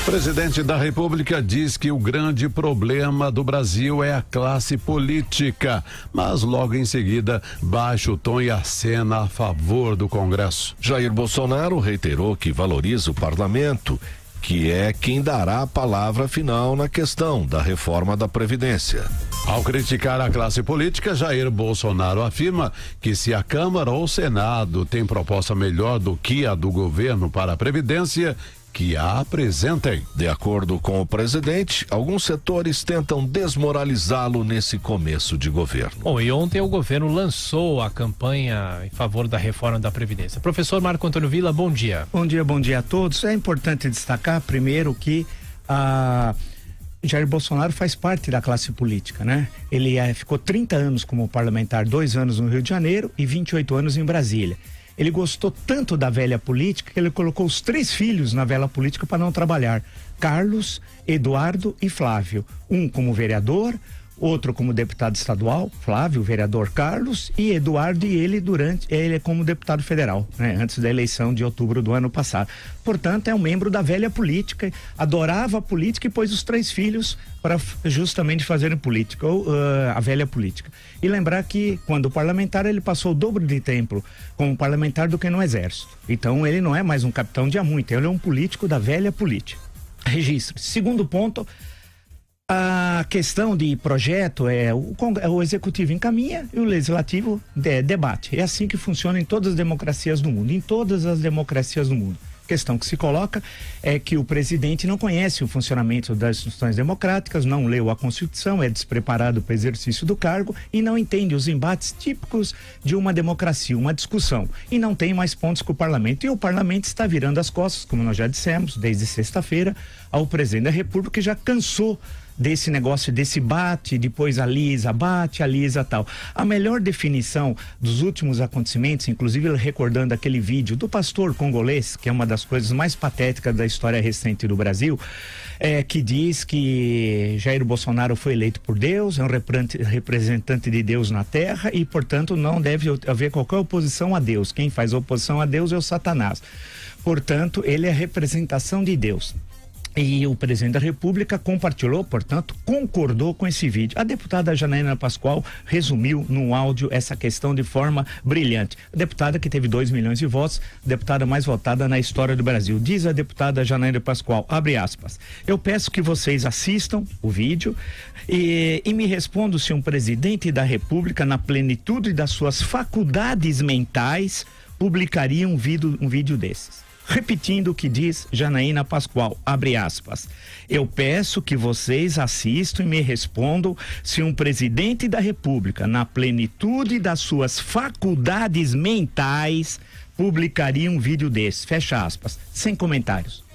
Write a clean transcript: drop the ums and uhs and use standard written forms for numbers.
Presidente da República diz que o grande problema do Brasil é a classe política, mas logo em seguida baixa o tom e acena a favor do Congresso. Jair Bolsonaro reiterou que valoriza o parlamento, que é quem dará a palavra final na questão da reforma da Previdência. Ao criticar a classe política, Jair Bolsonaro afirma que se a Câmara ou o Senado tem proposta melhor do que a do governo para a Previdência, que a apresentem. De acordo com o presidente, alguns setores tentam desmoralizá-lo nesse começo de governo. Bom, e ontem o governo lançou a campanha em favor da reforma da Previdência. Professor Marco Antônio Villa, bom dia. Bom dia a todos. É importante destacar primeiro que Jair Bolsonaro faz parte da classe política, né? Ele ficou 30 anos como parlamentar, 2 anos no Rio de Janeiro e 28 anos em Brasília. Ele gostou tanto da velha política que ele colocou os 3 filhos na velha política para não trabalhar: Carlos, Eduardo e Flávio. Um como vereador, outro como deputado estadual, Flávio, vereador Carlos, e Eduardo e ele como deputado federal, né? Antes da eleição de outubro do ano passado. Portanto, é um membro da velha política, adorava a política e pôs os 3 filhos para justamente fazerem política, ou a velha política. E lembrar que quando parlamentar ele passou o dobro de tempo como parlamentar do que no exército. Então ele não é mais um capitão de há muito, ele é um político da velha política. Registro. Segundo ponto, a questão de projeto o executivo encaminha e o legislativo debate. É assim que funciona em todas as democracias do mundo, A questão que se coloca é que o presidente não conhece o funcionamento das instituições democráticas, não leu a Constituição, é despreparado para o exercício do cargo e não entende os embates típicos de uma democracia, uma discussão, e não tem mais pontos com o parlamento. E o parlamento está virando as costas, como nós já dissemos, desde sexta-feira, ao presidente da República, que já cansou desse negócio, desse bate, depois alisa, bate, alisa, tal. A melhor definição dos últimos acontecimentos, inclusive recordando aquele vídeo do pastor congolês, que é uma das coisas mais patéticas da história recente do Brasil, que diz que Jair Bolsonaro foi eleito por Deus, é um representante de Deus na terra e, portanto, não deve haver qualquer oposição a Deus. Quem faz oposição a Deus é o Satanás. Portanto, ele é a representação de Deus. E o presidente da República compartilhou, portanto, concordou com esse vídeo. A deputada Janaína Pascoal resumiu num áudio essa questão de forma brilhante. A deputada que teve 2 milhões de votos, deputada mais votada na história do Brasil. Diz a deputada Janaína Pascoal, abre aspas, eu peço que vocês assistam o vídeo e me respondam se um presidente da República, na plenitude das suas faculdades mentais, publicaria um vídeo desses. Repetindo o que diz Janaína Pascoal, abre aspas, eu peço que vocês assistam e me respondam se um presidente da República, na plenitude das suas faculdades mentais, publicaria um vídeo desse, fecha aspas, sem comentários.